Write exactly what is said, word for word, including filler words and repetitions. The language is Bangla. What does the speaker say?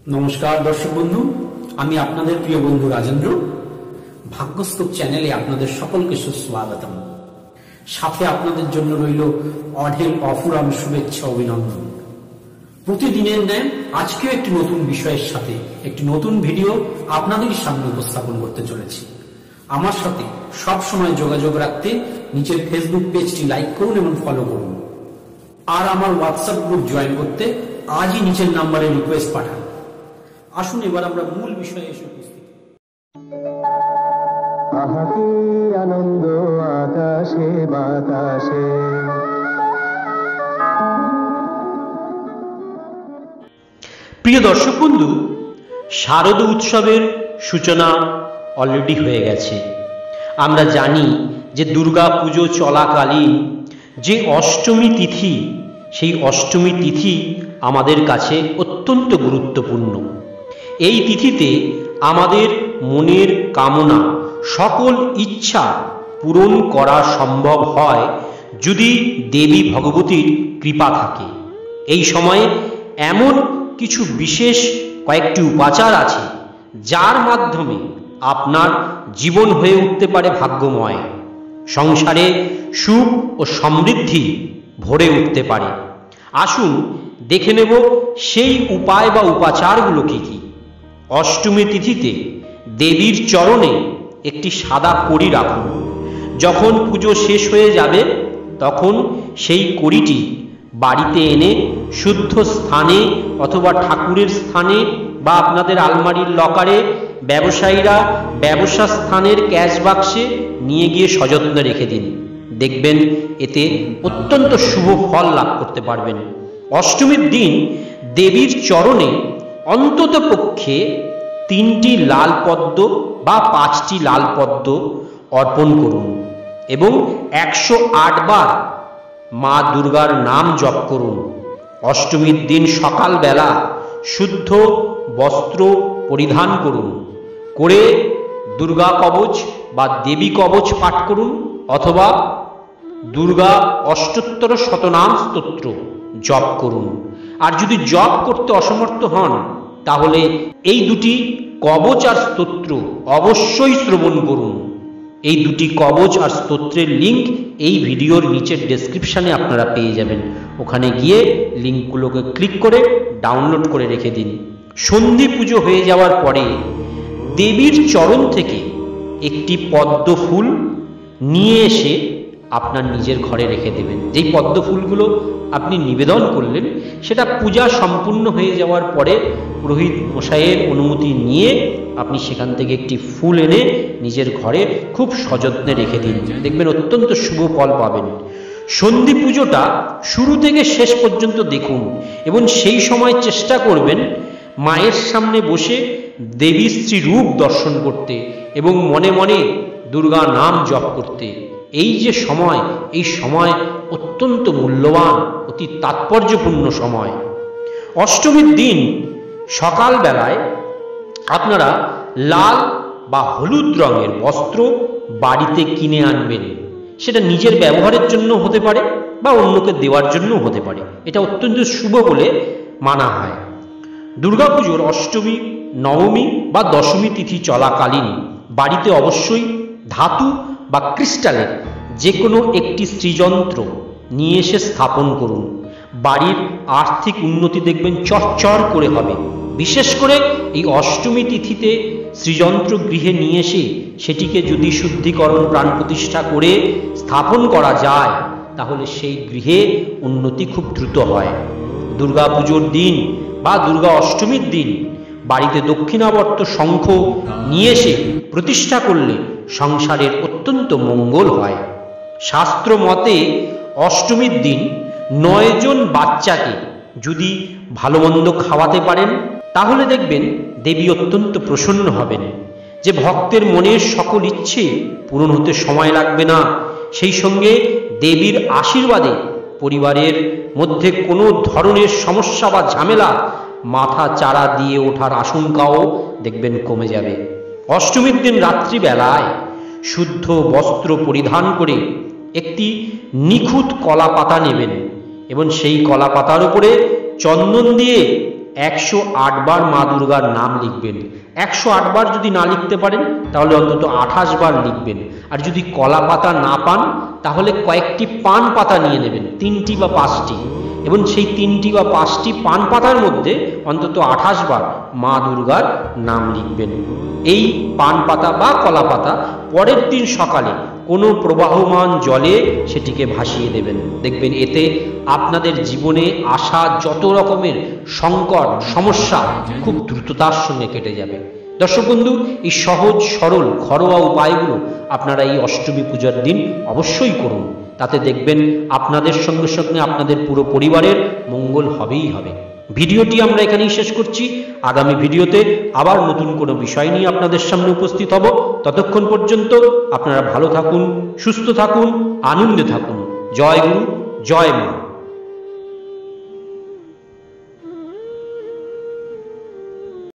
নমস্কার দর্শক বন্ধু, আমি আপনাদের প্রিয় বন্ধু রাজেন্দ্র। ভাগ্যস্তব চ্যানেলে আপনাদের সকলকে সুস্বাগতম। সাথে আপনাদের জন্য রইল অঢেল অফুরাম শুভেচ্ছা অভিনন্দন। প্রতিদিনের ন্যায় আজকেও একটি নতুন বিষয়ের সাথে একটি নতুন ভিডিও আপনাদের সামনে উপস্থাপন করতে চলেছি। আমার সাথে সব সময় যোগাযোগ রাখতে নিচের ফেসবুক পেজটি লাইক করুন এবং ফলো করুন। আর আমার হোয়াটসঅ্যাপ গ্রুপ জয়েন করতে আজই নিচের নাম্বারে রিকোয়েস্ট পাঠান। আসুন এবার আমরা মূল বিষয়ে এসে উপস্থিত। আহাকি আনন্দ আকাশে বাতাসে। প্রিয় দর্শক বন্ধু, শারদ উৎসবের সূচনা অলরেডি হয়ে গেছে। আমরা জানি যে দুর্গা পুজো চলাকালীন যে অষ্টমী তিথি, সেই অষ্টমী তিথি আমাদের কাছে অত্যন্ত গুরুত্বপূর্ণ। এই তিথিতে আমাদের মনের কামনা, সকল ইচ্ছা পূরণ করা সম্ভব হয় যদি দেবী ভগবতীর কৃপা থাকে। এই সময়ে এমন কিছু বিশেষ কয়েকটি উপাচার আছে যার মাধ্যমে আপনার জীবন হয়ে উঠতে পারে ভাগ্যময়, সংসারে সুখ ও সমৃদ্ধি ভরে উঠতে পারে। আসুন দেখে নেব সেই উপায় বা উপাচারগুলো কি কি। অষ্টমী তিথিতে দেবীর চরণে একটি সাদা কড়ি রাখুন। যখন পুজো শেষ হয়ে যাবে তখন সেই কড়িটি বাড়িতে এনে শুদ্ধ স্থানে অথবা ঠাকুরের স্থানে বা আপনাদের আলমারির লকারে, ব্যবসায়ীরা ব্যবসা স্থানের ক্যাশ বাক্সে নিয়ে গিয়ে সযত্নে রেখে দিন। দেখবেন এতে অত্যন্ত শুভ ফল লাভ করতে পারবেন। অষ্টমীর দিন দেবীর চরণে অন্তত পক্ষে তিনটি লাল পদ্ম বা পাঁচটি লাল পদ্ম অর্পণ করুন এবং একশো আট বার মা দুর্গার নাম জপ করুন। অষ্টমীর দিন সকালবেলা শুদ্ধ বস্ত্র পরিধান করুন, করে দুর্গা কবচ বা দেবী কবচ পাঠ করুন অথবা দুর্গা অষ্টোত্তর শতনাম স্তোত্র জপ করুন। আর যদি জপ করতে অসমর্থ হন তাহলে এই দুটি কবচ আর স্তোত্র অবশ্যই শ্রবণ করুন। এই দুটি কবচ আর স্তোত্রের লিঙ্ক এই ভিডিওর নিচের ডেসক্রিপশানে আপনারা পেয়ে যাবেন। ওখানে গিয়ে লিঙ্কগুলোকে ক্লিক করে ডাউনলোড করে রেখে দিন। সন্ধি পুজো হয়ে যাওয়ার পরে দেবীর চরণ থেকে একটি পদ্ম ফুল নিয়ে এসে আপনার নিজের ঘরে রেখে দেবেন। যেই পদ্ম ফুলগুলো আপনি নিবেদন করলেন সেটা পূজা সম্পূর্ণ হয়ে যাওয়ার পরে পুরোহিত মশাইয়ের অনুমতি নিয়ে আপনি সেখান থেকে একটি ফুল এনে নিজের ঘরে খুব সযত্নে রেখে দিন। দেখবেন অত্যন্ত শুভ ফল পাবেন। সন্ধি পুজোটা শুরু থেকে শেষ পর্যন্ত দেখুন এবং সেই সময় চেষ্টা করবেন মায়ের সামনে বসে দেবী শ্রী রূপ দর্শন করতে এবং মনে মনে দুর্গা নাম জপ করতে। এই যে সময়, এই সময় অত্যন্ত মূল্যবান, অতি তাৎপর্যপূর্ণ সময়। অষ্টমীর দিন সকালবেলায় আপনারা লাল বা হলুদ রঙের বস্ত্র বাড়িতে কিনে আনবেন। সেটা নিজের ব্যবহারের জন্য হতে পারে বা অন্যকে দেওয়ার জন্য হতে পারে। এটা অত্যন্ত শুভ বলে মানা হয়। দুর্গাপুজোর অষ্টমী, নবমী বা দশমী তিথি চলাকালীন বাড়িতে অবশ্যই ধাতু বা ক্রিস্টালের যে কোনো একটি শ্রীযন্ত্র নিয়ে এসে স্থাপন করুন। বাড়ির আর্থিক উন্নতি দেখবেন চরচর করে হবে। বিশেষ করে এই অষ্টমী তিথিতে শ্রীযন্ত্র গৃহে নিয়ে এসে সেটিকে যদি শুদ্ধিকরণ প্রাণ প্রতিষ্ঠা করে স্থাপন করা যায় তাহলে সেই গৃহে উন্নতি খুব দ্রুত হয়। দুর্গা পুজোর দিন বা দুর্গা অষ্টমীর দিন বাড়িতে দক্ষিণাবর্ত শঙ্খ নিয়ে এসে প্রতিষ্ঠা করলে সংসারের অত্যন্ত মঙ্গল হয়। শাস্ত্র মতে অষ্টমীর দিন নয়জন বাচ্চাকে যদি ভালো মন্দ খাওয়াতে পারেন তাহলে দেখবেন দেবী অত্যন্ত প্রসন্ন হবেন। যে ভক্তের মনের সকল ইচ্ছে পূরণ হতে সময় লাগবে না, সেই সঙ্গে দেবীর আশীর্বাদে পরিবারের মধ্যে কোনো ধরনের সমস্যা বা ঝামেলা মাথা চারা দিয়ে ওঠার আশঙ্কাও দেখবেন কমে যাবে। অষ্টমীর দিন রাত্রিবেলায় শুদ্ধ বস্ত্র পরিধান করে একটি নিখুঁত কলা পাতা নেবেন এবং সেই কলা পাতার উপরে চন্দন দিয়ে একশো আট বার মা দুর্গার নাম লিখবেন। একশো আট বার যদি না লিখতে পারেন তাহলে অন্তত আঠাশ বার লিখবেন। আর যদি কলা পাতা না পান তাহলে কয়েকটি পান পাতা নিয়ে নেবেন, তিনটি বা পাঁচটি, এবং সেই তিনটি বা পাঁচটি পান পাতার মধ্যে অন্তত আঠাশ বার মা দুর্গার নাম লিখবেন। এই পান পাতা বা কলা পাতা পরের দিন সকালে কোনো প্রবাহমান জলে সেটিকে ভাসিয়ে দেবেন। দেখবেন এতে আপনাদের জীবনে আসা যত রকমের সংকট সমস্যা খুব দ্রুততার সঙ্গে কেটে যাবে। দর্শক বন্ধু, এই সহজ সরল ঘরোয়া উপায়গুলো আপনারা এই অষ্টমী পূজার দিন অবশ্যই করুন। তাতে দেখবেন আপনাদের সঙ্গে সঙ্গে আপনাদের পুরো পরিবারের মঙ্গল হবেই হবে। ভিডিওটি আমরা এখানেই শেষ করছি। আগামী ভিডিওতে আবার নতুন কোনো বিষয় নিয়ে আপনাদের সামনে উপস্থিত হব। ততক্ষণ পর্যন্ত আপনারা ভালো থাকুন, সুস্থ থাকুন, আনন্দে থাকুন। জয় গুরু, জয় মা।